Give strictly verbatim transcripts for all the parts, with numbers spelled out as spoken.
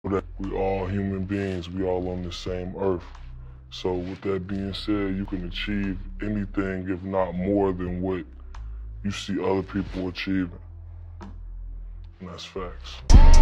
We all human beings, we all on the same earth. So with that being said, you can achieve anything, if not more than what you see other people achieving. And that's facts.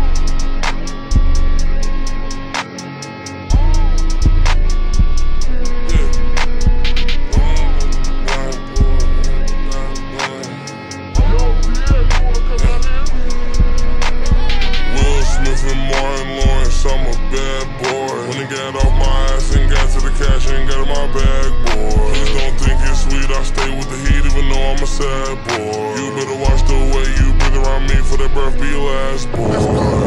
I'm a bad boy. When I got off my ass and got to the cash and got in my bag, boy. Please don't think it's sweet, I stay with the heat even though I'm a sad boy. You better watch the way you breathe around me for that breath be your last, boy.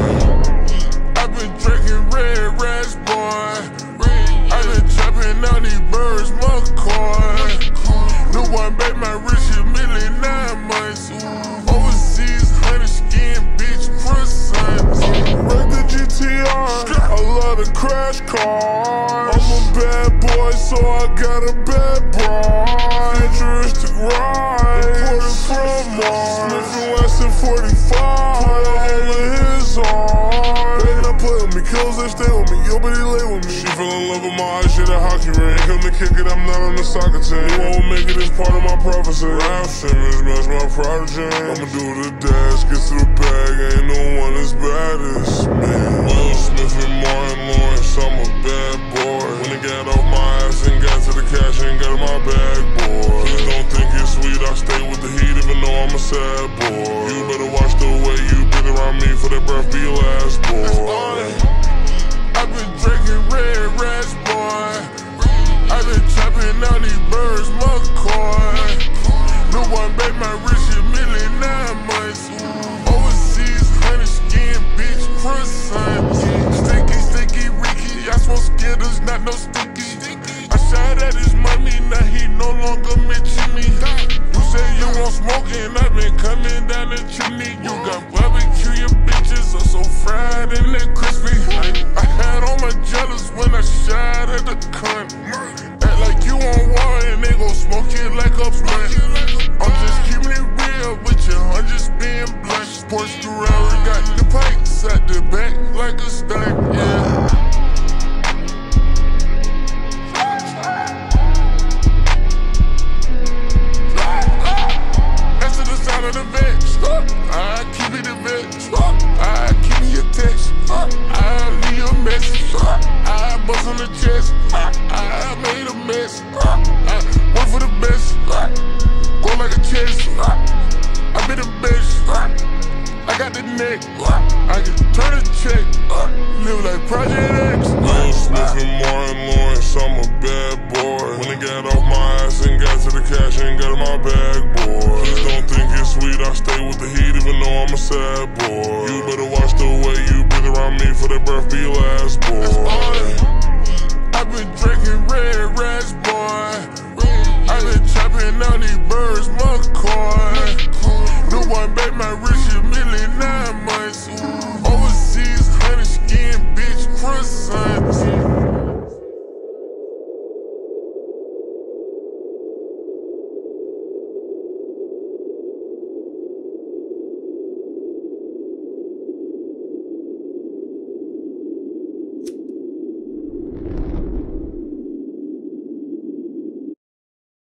I've been drinking red rats, boy. I've been trapping out these birds, McCoy. No one bet my rich a million nine months. Overseas, honey skin, bitch, croissant. Break the G T R. I love the crash car. I'm a bad boy, so I got a bad bride. Futuristic ride, imported from Mars. Smith and Wesson forty-five, put a hole in his arm. Better not play with me, kills they stay with me, yo, but he lay with me. She fell in love with my eyes, shit a hockey ring. Come to kick it, I'm not on the soccer team. You won't make it as part of my prophecy. Ralph Simmons, match my prodigy. I'ma do the dash, get to the bag, ain't no one as bad as me. Will Smith and Martin Lawrence, I'm a bad boy. When I got off my ass and got to the cash and got in my bag, boy. Please don't think it's sweet, I stay with the heat even though I'm a sad boy. You better watch the way you breathe around me for that breath be your last, boy. I've been drinking red rats, boy. I've been trapping out these birds, McCoy. No one bet my rich a million nine months. Overseas, honey skin, bitch, croissant. Sticky, sticky, Ricky. I smoke Skittles, not no sticky. I shot at his money, now he no longer mention me. You say you want smoking, I've been coming down the chimney. You got barbecue, your bitches are so fried and they crispy. I had on my jealous when I shot at the cunt. Act like you on war and they gon' smoke it like a blunt. I'm just keeping it real with you, I'm just being blunt. Porsche Ferrari got the pikes at the back like a stunt, yeah. The bitch, I keep it a bitch, I keep me a text, I leave you a message, I bust on the chest, I made a mess, I work for the best, go like a chest, I be the best, I got the neck, I can turn a check, live like Project X. Will Smith and Martin Lawrence, I'm a bad boy. When I got off my ass and got to the cash and got in my bag, boy. Please don't think it's sweet, I stay with the heat even though I'm a sad boy. You better watch the way you breathe around me for that breath be your last, boy. I've been drinking red rats, boy. I've been trapping out these birds,